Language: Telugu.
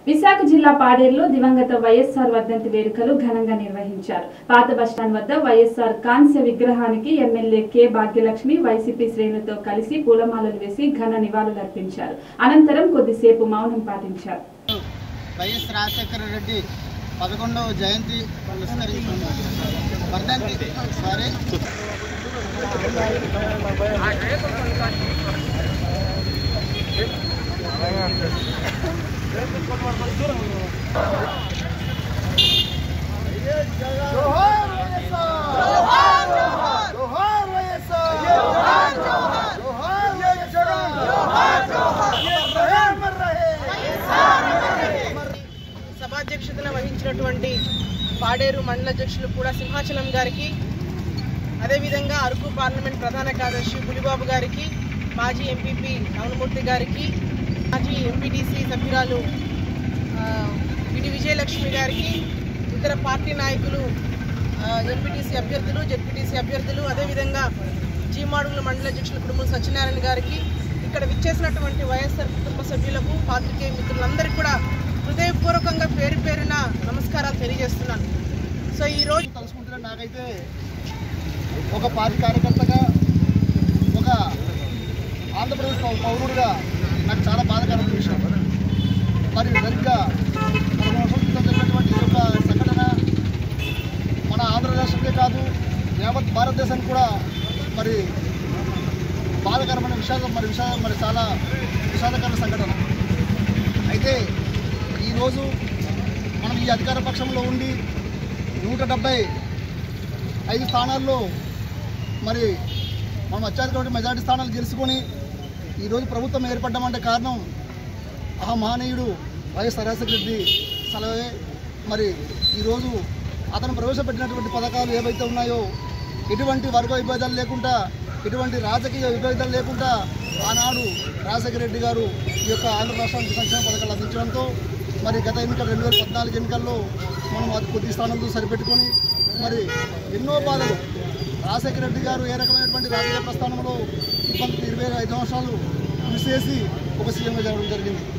విశాఖ జిల్లా పాడేరులో దివంగత వైఎస్ఆర్ వర్ధంతి వేడుకలు ఘనంగా నిర్వహించారు. పాత బస్టాండ్ వద్ద వైఎస్ఆర్ కాంస్య విగ్రహానికి ఎమ్మెల్యే కె భాగ్యలక్ష్మి వైసీపీ శ్రేణులతో కలిసి పూలమాలలు వేసి ఘన నివాళులర్పించారు. అనంతరం కొద్దిసేపు మౌనం పాటించారు. వైఎస్ రాజశేఖర రెడ్డి 11వ జయంతి సభాధ్యక్షతన వహించినటువంటి పాడేరు మండల అధ్యక్షులు కూడా సింహాచలం గారికి, అదేవిధంగా అరకు పార్లమెంట్ ప్రధాన కార్యదర్శి పులిబాబు గారికి, మాజీ ఎంపీపీ రామమూర్తి గారికి, మాజీ ఎంపీటీసీ సభ్యురాలు విడి విజయలక్ష్మి గారికి, ఇతర పార్టీ నాయకులు, ఎంపీటీసీ అభ్యర్థులు, జెడ్పీటీసీ అభ్యర్థులు, అదేవిధంగా జీమాడుగుల మండల అధ్యక్షులు కుడుముల సత్యనారాయణ గారికి, ఇక్కడ విచ్చేసినటువంటి వైఎస్ఆర్ కుటుంబ సభ్యులకు, పాత్రికేయ మిత్రులందరికీ కూడా హృదయపూర్వకంగా పేరు పేరున నమస్కారాలు తెలియజేస్తున్నాను. సో ఈరోజు తలుసుకుంటున్నా, నాకైతే ఒక పార్టీ కార్యకర్తగా, ఒక ఆంధ్రప్రదేశ్ పౌరుడిగా నాకు చాలా బాధాకరమైన విషయం. మరి సరిగ్గా 11 సంవత్సరాల క్రితం జరిగినటువంటి ఈ యొక్క సంఘటన మన ఆంధ్రదేశంకే కాదు, యావత్ భారతదేశానికి కూడా మరి బాధాకరమైన విషాదం మరి చాలా విషాదకరమైన సంఘటన. అయితే ఈరోజు మనం ఈ అధికార పక్షంలో ఉండి 175 స్థానాల్లో మరి మనం అత్యధిక మెజార్టీ స్థానాలు గెలుచుకొని ఈరోజు ప్రభుత్వం ఏర్పడ్డామంటే కారణం ఆ మహనీయుడు వైఎస్ రాజశేఖర రెడ్డి సలవే. మరి ఈరోజు అతను ప్రవేశపెట్టినటువంటి పథకాలు ఏవైతే ఉన్నాయో ఎటువంటి వర్గ విభేదాలు లేకుండా, ఎటువంటి రాజకీయ విభేదాలు లేకుండా ఆనాడు రాజశేఖర రెడ్డి గారు ఈ యొక్క ఆంధ్ర రాష్ట్రానికి సంక్షేమ పథకాలు అందించడంతో మరి గత ఎన్నికలు 2014 ఎన్నికల్లో మనం అది కొద్ది స్థానంలో సరిపెట్టుకొని మరి ఎన్నో బాధలు రాజశేఖర రెడ్డి గారు ఏ రకమైనటువంటి రాజకీయ ప్రస్థానంలో 25 సంవత్సరాలు కృషి చేసి ఒక సీఎంగా జరగడం జరిగింది.